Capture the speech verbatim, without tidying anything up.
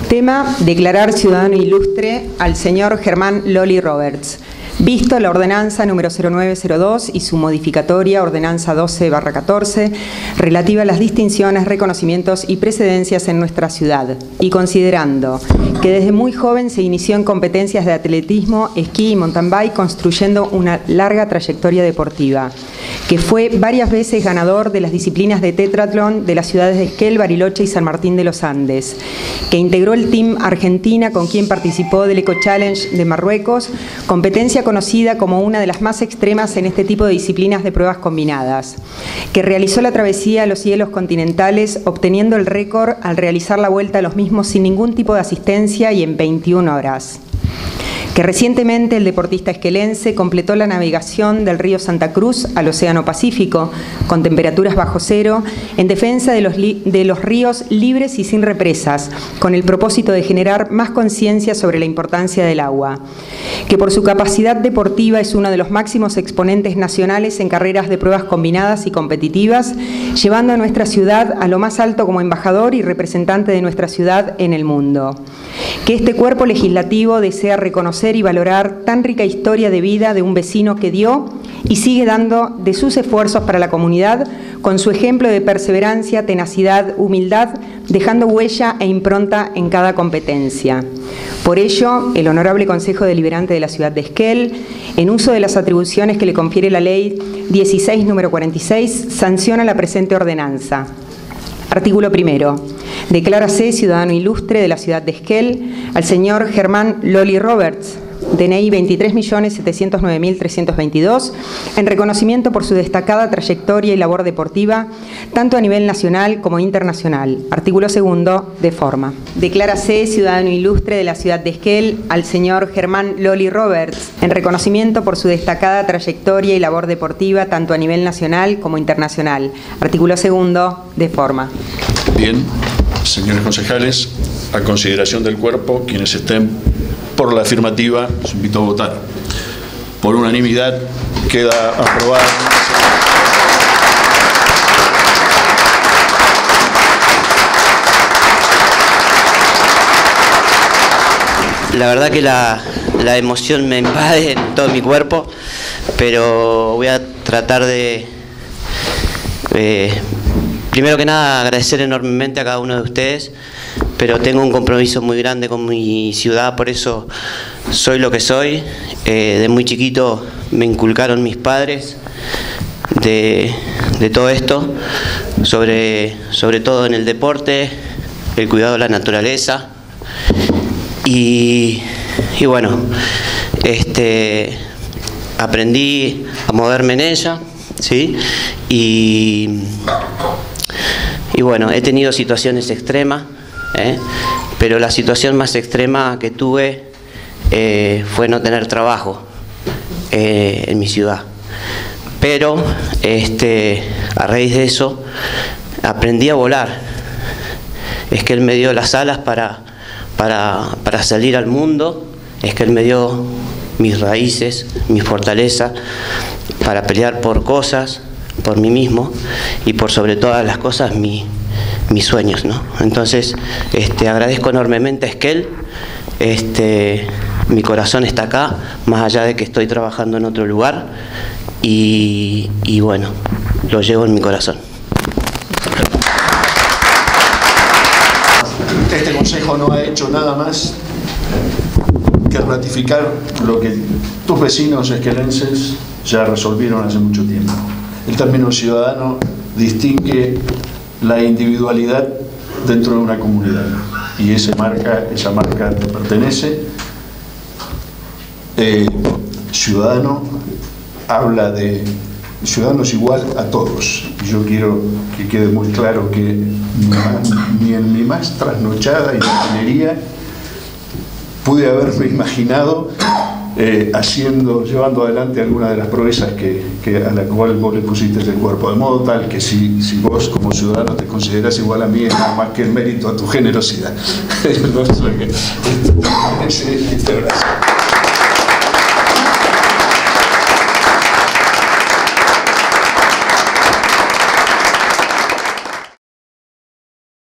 Tema: declarar ciudadano ilustre al señor Germán Loli Roberts. Visto la ordenanza número cero nueve cero dos y su modificatoria, ordenanza doce barra catorce, relativa a las distinciones, reconocimientos y precedencias en nuestra ciudad, y considerando que desde muy joven se inició en competencias de atletismo, esquí y mountain bike, construyendo una larga trayectoria deportiva, que fue varias veces ganador de las disciplinas de tetratlón de las ciudades de Esquel, Bariloche y San Martín de los Andes, que integró el Team Argentina con quien participó del Eco Challenge de Marruecos, competencia conocida como una de las más extremas en este tipo de disciplinas de pruebas combinadas, que realizó la travesía a los cielos continentales, obteniendo el récord al realizar la vuelta a los mismos sin ningún tipo de asistencia y en veintiuna horas. Que recientemente el deportista esquelense completó la navegación del río Santa Cruz al Océano Pacífico, con temperaturas bajo cero, en defensa de los, de los ríos libres y sin represas, con el propósito de generar más conciencia sobre la importancia del agua. Que por su capacidad deportiva es uno de los máximos exponentes nacionales en carreras de pruebas combinadas y competitivas, llevando a nuestra ciudad a lo más alto como embajador y representante de nuestra ciudad en el mundo. Que este cuerpo legislativo desea reconocer y valorar tan rica historia de vida de un vecino que dio y sigue dando de sus esfuerzos para la comunidad, con su ejemplo de perseverancia, tenacidad, humildad, dejando huella e impronta en cada competencia. Por ello, el Honorable Consejo Deliberante de la Ciudad de Esquel, en uso de las atribuciones que le confiere la Ley dieciséis número cuarenta y seis, sanciona la presente ordenanza. Artículo primero. Declárase ciudadano ilustre de la ciudad de Esquel al señor Germán Loli Roberts, D N I veintitrés millones setecientos nueve mil trescientos veintidós, en reconocimiento por su destacada trayectoria y labor deportiva, tanto a nivel nacional como internacional. Artículo segundo, de forma. Declárase ciudadano ilustre de la ciudad de Esquel al señor Germán Loli Roberts, en reconocimiento por su destacada trayectoria y labor deportiva, tanto a nivel nacional como internacional. Artículo segundo, de forma. Bien, señores concejales, a consideración del cuerpo, quienes estén por la afirmativa, los invito a votar. Por unanimidad queda aprobada. La verdad que la, la emoción me invade en todo mi cuerpo, pero voy a tratar de, eh, primero que nada, agradecer enormemente a cada uno de ustedes, pero tengo un compromiso muy grande con mi ciudad, por eso soy lo que soy. Eh, de muy chiquito me inculcaron mis padres de, de todo esto, sobre, sobre todo en el deporte, el cuidado de la naturaleza. Y, y bueno, este, aprendí a moverme en ella, ¿sí? Y, y bueno, he tenido situaciones extremas, ¿eh? Pero la situación más extrema que tuve eh, fue no tener trabajo eh, en mi ciudad. Pero este, a raíz de eso aprendí a volar. Es que él me dio las alas para... Para, para salir al mundo, es que él me dio mis raíces, mi fortaleza, para pelear por cosas, por mí mismo y por sobre todas las cosas mi, mis sueños, ¿no? Entonces, este, agradezco enormemente a Esquel, este, mi corazón está acá, más allá de que estoy trabajando en otro lugar, y, y bueno, lo llevo en mi corazón. Este Consejo no ha hecho nada más que ratificar lo que tus vecinos esquelenses ya resolvieron hace mucho tiempo. El término ciudadano distingue la individualidad dentro de una comunidad y ese marca, esa marca te pertenece. Eh, ciudadano habla de ciudadanos igual a todos. Yo quiero que quede muy claro que ni en mi más trasnochada imaginería pude haberme imaginado eh, haciendo, llevando adelante alguna de las proezas que, que a la cual vos le pusiste el cuerpo, de modo tal que si, si vos como ciudadano te considerás igual a mí, es nada más que el mérito a tu generosidad. No sé qué. Este, este, este,